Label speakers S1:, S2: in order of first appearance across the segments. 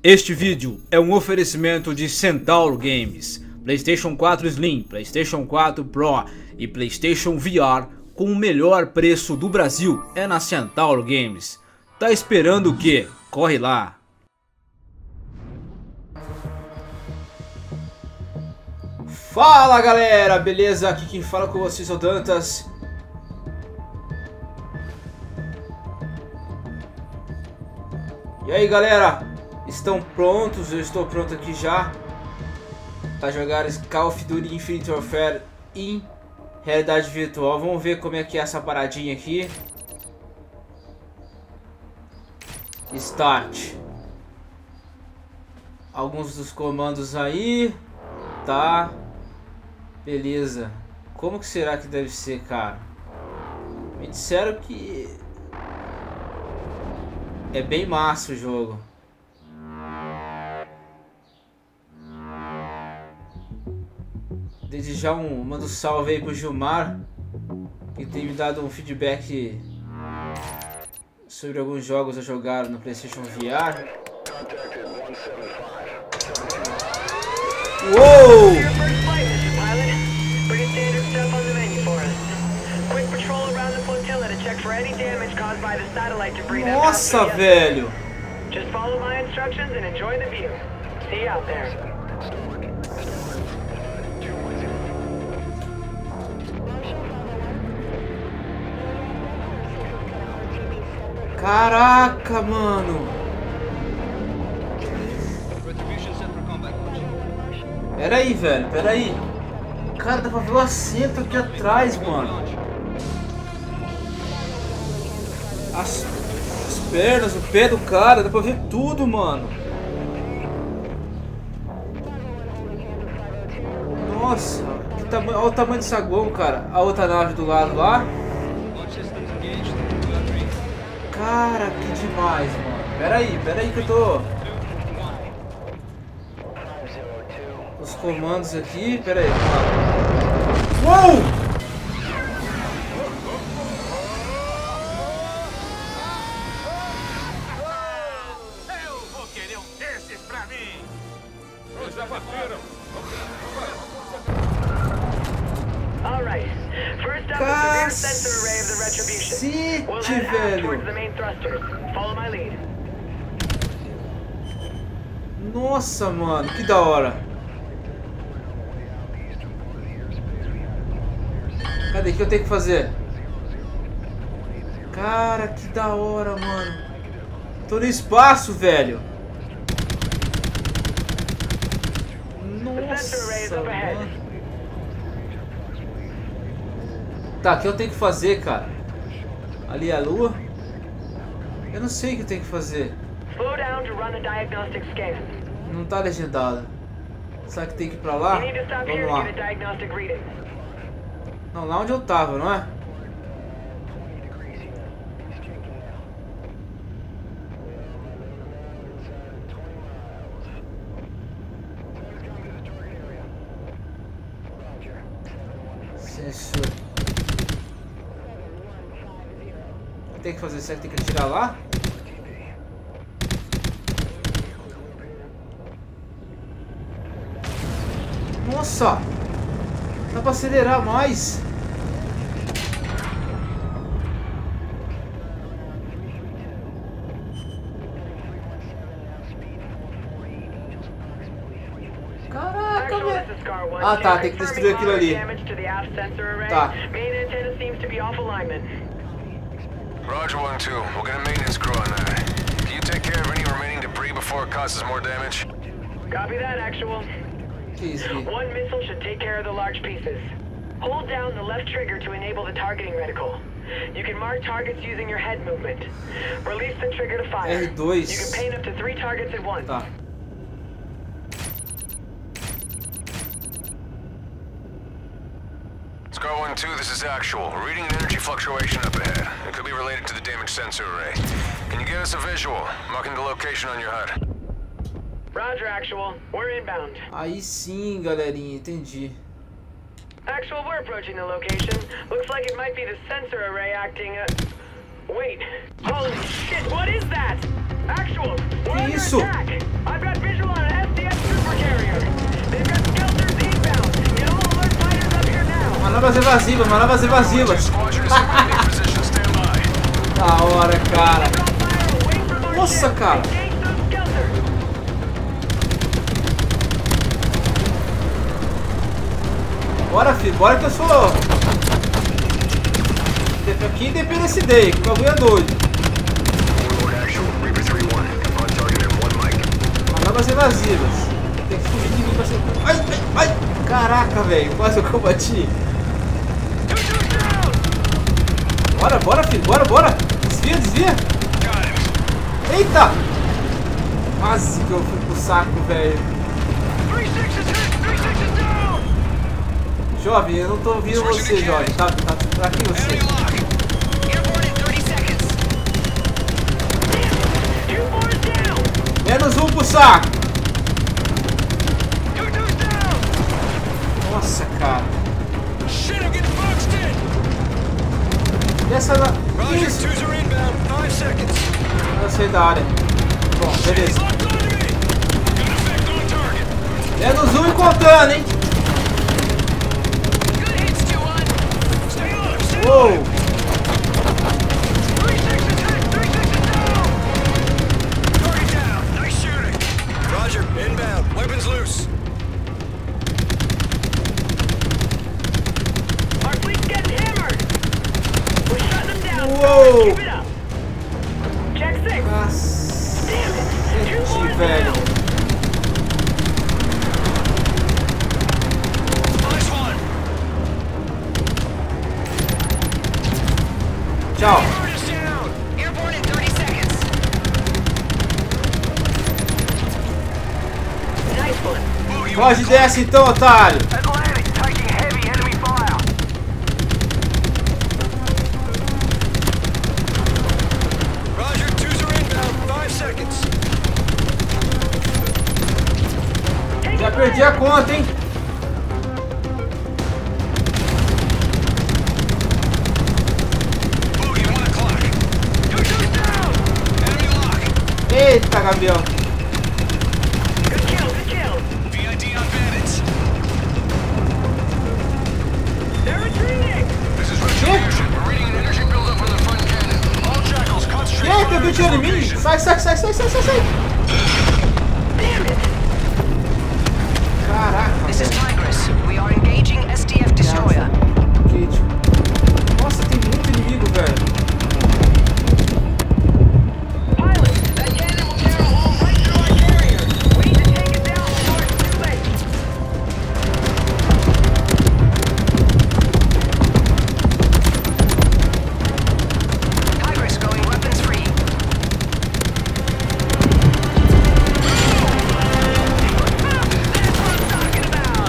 S1: Este vídeo é um oferecimento de Centauro Games, PlayStation 4 Slim, PlayStation 4 Pro e PlayStation VR com o melhor preço do Brasil é na Centauro Games. Tá esperando o quê? Corre lá! Fala galera, beleza? Aqui quem fala com vocês é o Dantas. E aí galera, estão prontos? Eu estou pronto aqui já para jogar Call of Duty Infinite Warfare em realidade virtual. Vamos ver como é que é essa paradinha aqui. Start. Alguns dos comandos aí. Tá. Beleza. Como que será que deve ser, cara? Me disseram que é bem massa o jogo. Desde já mando salve aí pro Gilmar, que tem me dado um feedback sobre alguns jogos a jogar no PlayStation VR. Uou! Nossa, velho! Just follow my instructions and enjoy the view. See you out there. Caraca, mano! Pera aí, velho, pera aí. Cara, dá pra ver o assento aqui atrás, mano. As pernas, o pé do cara, dá pra ver tudo, mano. Nossa, que tamanho, olha o tamanho do saguão, cara. A outra nave do lado lá. Cara, que demais, mano. Pera aí que eu tô... Os comandos aqui, pera aí. Uou! Cacete, velho! Nossa, mano, que da hora! Cadê? O que eu tenho que fazer? Cara, que da hora, mano! Tô no espaço, velho! Nossa, mano! Tá, o que eu tenho que fazer, cara? Ali é a lua? Eu não sei o que eu tenho que fazer. Não tá legendado. Será que tem que ir pra lá? Vamos lá. Não, lá onde eu tava, não é? Sensor. Tem que fazer certo, tem que atirar lá. Nossa! Dá pra acelerar mais. Caraca, velho. Ah, tá, tem que destruir aquilo ali. Tá.
S2: Roger 1-2, we'll get a maintenance crew on that. Can you take care of any remaining debris before it causes more damage?
S3: Copy that, Actual. One missile should take care of the large pieces. Hold down the left trigger to enable the targeting reticle. You can mark targets using your head movement. Release the trigger to fire.
S1: R2.
S3: You can paint up to 3 targets at once.
S1: Tá.
S2: Scar 1-2, this is Actual. Reading an energy fluctuation up ahead. It could be related to the damaged sensor array. Can you get us a visual? Marking the location on your HUD.
S3: Roger, Actual. We're inbound.
S1: Aí sim, galerinha, entendi.
S3: Actual, we're approaching the location. Looks like it might be the sensor array acting. Wait. Holy shit, what is that? Actual, we're under
S1: isso?
S3: attack. I've
S1: Manobras evasivas, manobras evasivas. Da hora, cara. Nossa, cara. Bora, filho, bora que eu sou. Aqui depende desse day, que o bagulho é doido. Manobras evasivas. Tem que fugir de mim pra ser. Ai, ai, ai! Caraca, velho, quase eu combati. Bora, bora, filho, bora, bora! Desvia, desvia! Eita! Quase que eu fui pro saco, velho. Jovem, eu não tô ouvindo você, jovem. Tá aqui você. Menos um pro saco. Nossa, cara. E essa lá. Isso. Eu sei da área. Bom, beleza. Menos um e contando, hein? Uou!
S2: Roger, inbound. Weapons loose.
S3: Our fleet's getting hammered. We're shutting them down.
S1: Whoa.
S3: Keep it up. Check 6.
S1: Nossa,
S3: Damn it. 2 more
S1: velho.
S3: down.
S2: Nice one.
S1: Tchau.
S2: Bird is down.
S4: Airborne in 30 seconds.
S3: Nice one.
S1: Foge dessa então, otário.
S2: Atlantic taking heavy enemy fire. Roger, 2s are inbound. 5 seconds.
S1: Já perdi a conta, hein?
S2: Boogie, 1 o'clock. 2s down. Enemy lock.
S1: Eita, Gabriel.
S3: Good kill, good kill.
S2: VID on bandits.
S3: They're retreating.
S2: This is retribution. We're reading an energy buildup on the front cannon. All jackals, concentrate.
S1: E aí, pegou tiro em mim? Sai, sai, sai, sai, sai, sai, sai.
S3: Damn it.
S1: Caraca,
S4: This is
S1: velho.
S4: Tigress. We are engaging SDF destroyer.
S1: Kate. Nossa, tem muito inimigo, velho.
S3: Pilot, that cannon will tear a hole right through our carrier. We need to take it down before it's too late.
S4: Tigress going weapons free.
S3: That's what I'm talking about.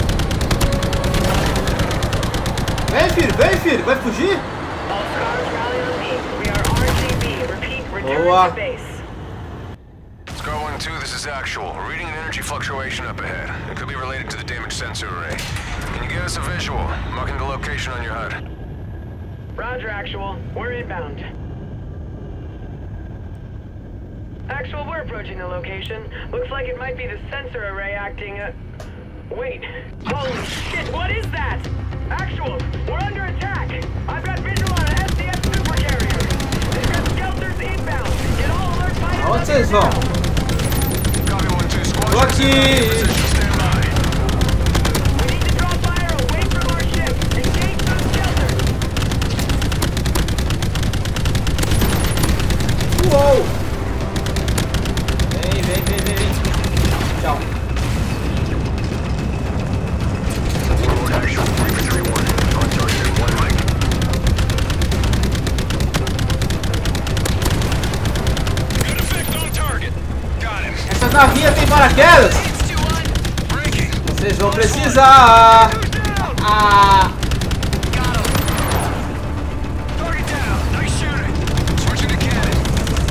S1: Vem, filho, vai fugir?
S3: All scars rally on me. We are RGB. Repeat, return
S1: Boa.
S3: to base.
S2: Scar 1-2, this is actual. We're reading an energy fluctuation up ahead. It could be related to the damaged sensor array. Can you get us a visual? Marking the location on your HUD.
S3: Roger, Actual. We're inbound. Actual, we're approaching the location. Looks like it might be the sensor array acting, Wait. Holy shit, what is that? Actual, we're under attack. I've got visual on an SDF supercarrier. They've got skelters inbound. Get all alert fighters
S1: Aonde
S3: up
S1: vocês
S3: here
S1: vão?
S3: now.
S2: Copy 1-2, squad.
S1: Tô aqui.
S2: Stand by.
S3: We need to draw fire away from our ship. Engage those skelters.
S1: Uou! Vem. Tchau.
S2: Forward actual, 331. On target in 1 mic. Good effect on target. Got him.
S1: Essa navinha tem paraquedas?
S4: It's 2-1.
S2: Breaking.
S1: Vocês vão precisar. Ah,
S4: Got him.
S2: Target down. Nice shooting. Switching to cannon.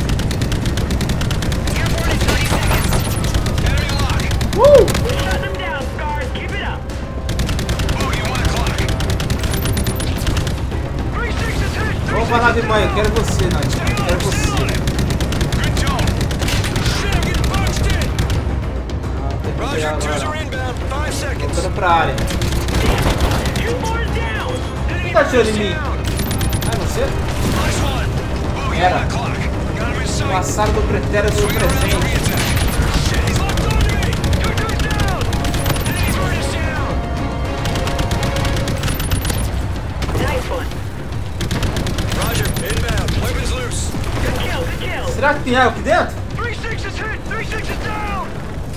S4: Airborne in 30 seconds.
S2: Enemy lock.
S1: uh!
S3: We're shutting them down, Scars. Keep it up.
S2: Boogie, 1 o'clock. 3-6 is hit.
S1: Vamos pra nave mãe, eu quero você, Nath. Eu quero você.
S2: Good tone. Shit, I'm getting punched in.
S1: Ah, tem que
S2: Roger,
S1: pegar
S2: 2s
S1: agora.
S2: are inbound. 5 seconds.
S1: Voltando pra área.
S3: 2 more down.
S1: tá atirando em mim? Ah, é você? Era. Passaram do pretérito do presente. Será que tem água aqui dentro?
S2: 3-6 is hit! 3-6 is down!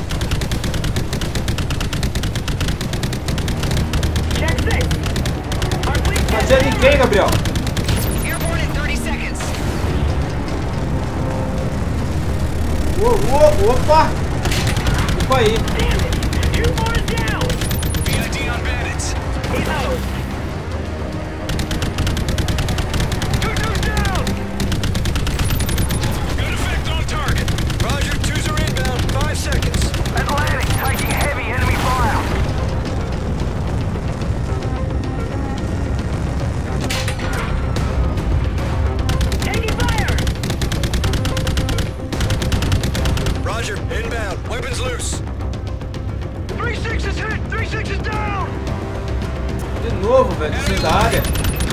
S3: Check 6. Our fleet
S1: Tá atirando em quem, Gabriel?
S4: Airborne in 30 seconds.
S1: Opa! Opa aí.
S3: Damn it! 2 more is down!
S2: VID on bandits!
S3: He's out!
S2: 2-2's down! Good effect on target! Roger, 2's are inbound, 5 seconds.
S3: Atlantic, taking heavy enemy fire! Taking fire!
S2: Roger, inbound, weapons loose. 3-6 is hit! 3-6 is down!
S1: De novo, velho. Descendo da área.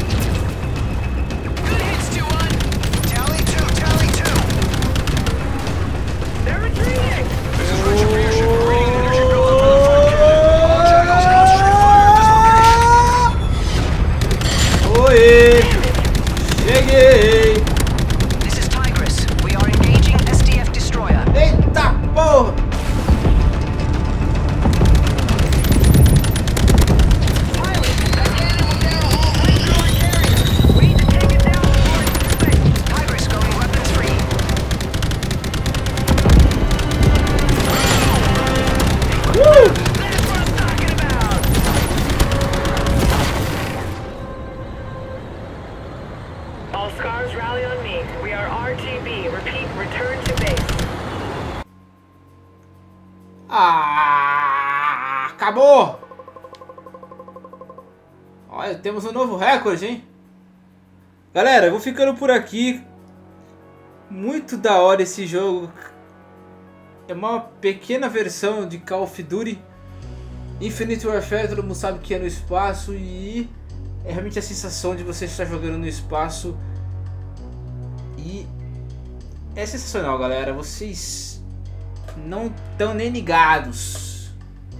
S4: Good hits, 2-1.
S2: Tally 2, tally 2!
S3: They're retreating!
S2: This is Retribution, reading an energy buildup on the front gate. All tackles concentrate fire at this location.
S1: Oi! Cheguei!
S4: This is Tigris. We are engaging SDF destroyer.
S1: Eita porra!
S3: We need to take it down before it's too late!
S4: Tigris going weapons free.
S1: Woo!
S3: That's what I'm talking about! All scars rally on me. We are RTB. Repeat, return to base.
S1: Ah, acabou! Olha, temos um novo recorde, hein? Galera, eu vou ficando por aqui. Muito da hora esse jogo. É uma pequena versão de Call of Duty. Infinite Warfare, todo mundo sabe que é no espaço. E é realmente a sensação de você estar jogando no espaço. E é sensacional, galera. Vocês não estão nem ligados.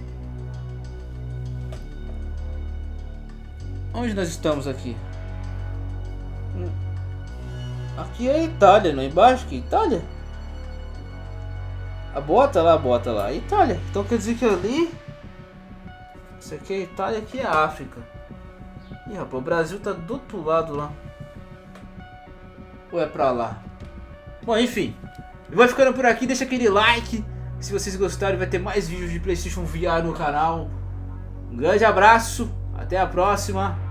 S1: Onde nós estamos aqui? Aqui é a Itália, não é embaixo? Aqui é Itália? Bota lá, Itália. Então quer dizer que ali... Isso aqui é Itália, aqui é África. Ih, rapaz, o Brasil tá do outro lado lá. Ou é pra lá? Bom, enfim. Eu vou ficando por aqui, deixa aquele like. Se vocês gostarem, vai ter mais vídeos de PlayStation VR no canal. Um grande abraço, até a próxima.